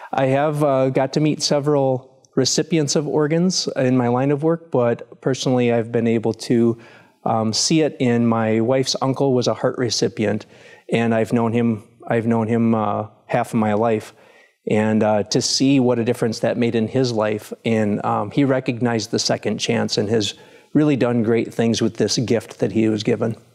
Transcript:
I have got to meet several recipients of organs in my line of work, but personally I've been able to see it in my wife's uncle was a heart recipient, and I've known him half of my life, and to see what a difference that made in his life. And he recognized the second chance and has really done great things with this gift that he was given.